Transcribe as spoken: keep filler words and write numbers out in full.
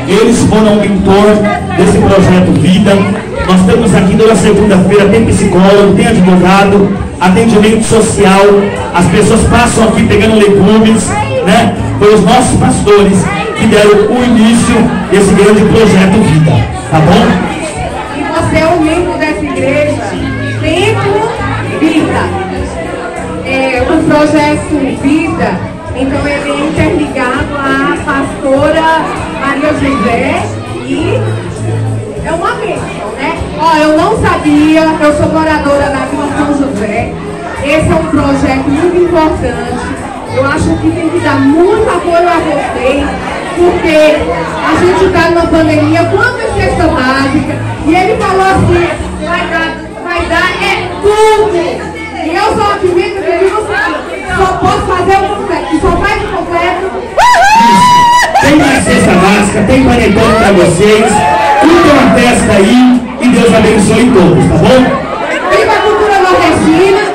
Eles foram o mentor desse projeto Vida. Nós temos aqui toda segunda-feira, tem psicólogo, tem advogado, atendimento social. As pessoas passam aqui pegando legumes, né? Foi os nossos pastores que deram o início desse grande projeto Vida, tá bom? E você é o membro dessa igreja, Templo Vida. É, o projeto Vida, então ele é interligado à pastora Maria José e é uma bênção, né? Ó, eu não sabia, eu sou moradora da Vila São José. Esse é um projeto muito importante. Eu acho que tem que dar muito apoio a vocês, porque a gente está numa pandemia, quantas cesta básica, e ele falou assim, vai dar, vai dar é tudo. E eu sou aqui mesmo, eu digo assim, só posso fazer o completo, só faz o completo. Tem mais cesta básica, tem panetone para vocês, tudo é uma festa aí, e Deus abençoe todos, tá bom? Viva a cultura nordestina.